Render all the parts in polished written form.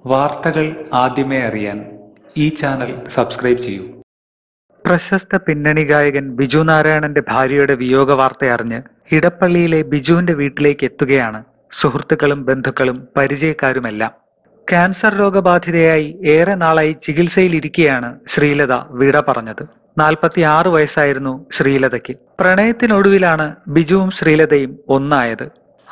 വാർത്തകൾ ആദ്യമേ അറിയാൻ ഈ ചാനൽ സബ്സ്ക്രൈബ് ചെയ്യൂ. പ്രശസ്ത പിന്നണി ഗായകൻ ബിജു നാരായണന്റെ ഭാര്യയുടെ വിയോഗ വാർത്തയറിഞ്ഞ് ഇടപ്പള്ളിയിലെ ബിജുവിന്റെ വീട്ടിലേക്ക് എത്തുകയാണ് സുഹൃത്തുക്കളും ബന്ധുക്കളും പരിചയക്കാരുമെല്ലാം. ക്യാൻസർ രോഗബാധിതയായി ഏറെ നാളായി ചികിത്സയിലിരിക്കെയാണ് ശ്രീലത വിട പറഞ്ഞത്. 46 വയസ്സായിരുന്നു ശ്രീലതയ്ക്ക്. പ്രണയത്തിനൊടുവിലാണ് ബിജുവും ശ്രീലതയും ഒന്നായത്.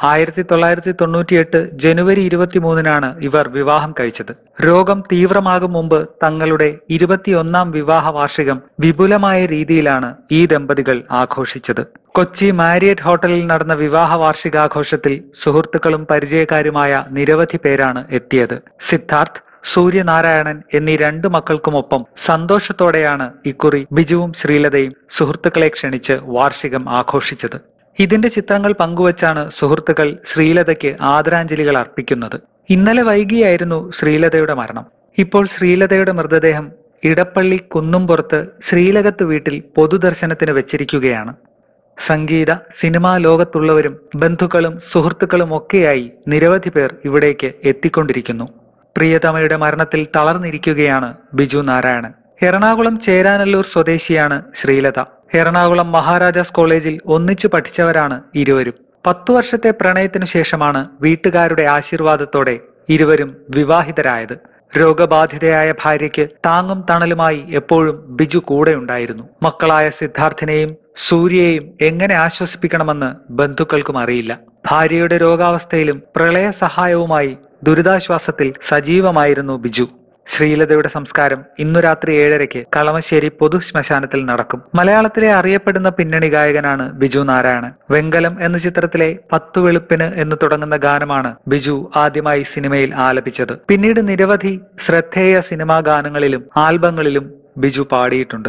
1998 ജനുവരി 23-നാണ് ഇവർ വിവാഹം കഴിച്ചത്. രോഗം തീവ്രമാകും മുമ്പ് തങ്ങളുടെ 21-ാം വിവാഹ വാർഷികം വിപുലമായ രീതിയിലാണ് ഈ ദമ്പതികൾ ആഘോഷിച്ചത്. കൊച്ചി മാരിയറ്റ് ഹോട്ടലിൽ നടന്ന വിവാഹ വാർഷികാഘോഷത്തിൽ സുഹൃത്തുക്കളും പരിചയക്കാരുമായ നിരവധി പേരാണ് എത്തിയത്. സിദ്ധാർത്ഥ്, സൂര്യനാരായണൻ എന്നീ 2 മക്കൾക്കുമൊപ്പം സന്തോഷത്തോടെയാണ് ഇക്കുറി ബിജുവും ശ്രീലതയും സുഹൃത്തുക്കളെ ക്ഷണിച്ച് വാർഷികം ആഘോഷിച്ചത്. ഇതിന്റെ ചിത്രങ്ങൾ പങ്കുവച്ചാണ് സുഹൃത്തുക്കൾ ശ്രീലതയ്ക്ക് ആദരാഞ്ജലികൾ അർപ്പിക്കുന്നത്. ഇന്നലെ വൈകിയായിരുന്നു ശ്രീലതയുടെ മരണം. ഇപ്പോൾ ശ്രീലതയുടെ മൃതദേഹം ഇടപ്പള്ളി കുന്നുംപുറത്ത് ശ്രീലകത്ത് വീട്ടിൽ പൊതുദർശനത്തിന് വെച്ചിരിക്കുകയാണ്. സംഗീത സിനിമാ ലോകത്തുള്ളവരും ബന്ധുക്കളും സുഹൃത്തുക്കളും ഒക്കെയായി നിരവധി പേർ ഇവിടേക്ക് എത്തിക്കൊണ്ടിരിക്കുന്നു. പ്രിയതമയുടെ മരണത്തിൽ തളർന്നിരിക്കുകയാണ് ബിജു നാരായണൻ. എറണാകുളം ചേരാനല്ലൂർ സ്വദേശിയാണ് ശ്രീലത. എറണാകുളം മഹാരാജാസ് കോളേജിൽ ഒന്നിച്ചു പഠിച്ചവരാണ് ഇരുവരും. 10 വർഷത്തെ പ്രണയത്തിനു ശേഷമാണ് വീട്ടുകാരുടെ ആശീർവാദത്തോടെ ഇരുവരും വിവാഹിതരായത്. രോഗബാധിതയായ ഭാര്യയ്ക്ക് താങ്ങും തണലുമായി എപ്പോഴും ബിജു കൂടെയുണ്ടായിരുന്നു. മക്കളായ സിദ്ധാർത്ഥിനെയും സൂര്യയെയും എങ്ങനെ ആശ്വസിപ്പിക്കണമെന്ന് ബന്ധുക്കൾക്കും അറിയില്ല. ഭാര്യയുടെ രോഗാവസ്ഥയിലും പ്രളയ സഹായവുമായി ദുരിതാശ്വാസത്തിൽ സജീവമായിരുന്നു ബിജു. ശ്രീലതയുടെ സംസ്കാരം ഇന്നു രാത്രി 7:30 കളമശ്ശേരി പൊതു ശ്മശാനത്തിൽ നടക്കും. മലയാളത്തിലെ അറിയപ്പെടുന്ന പിന്നണി ഗായകനാണ് ബിജു നാരായണൻ. വെങ്കലം എന്ന ചിത്രത്തിലെ 10 വെളുപ്പിന് എന്ന് തുടങ്ങുന്ന ഗാനമാണ് ബിജു ആദ്യമായി സിനിമയിൽ ആലപിച്ചത്. പിന്നീട് നിരവധി ശ്രദ്ധേയ സിനിമാ ഗാനങ്ങളിലും ആൽബങ്ങളിലും ബിജു പാടിയിട്ടുണ്ട്.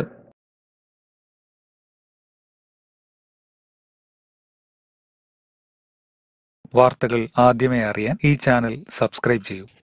വാർത്തകൾ ആദ്യമേ അറിയാൻ ഈ ചാനൽ സബ്സ്ക്രൈബ് ചെയ്യൂ.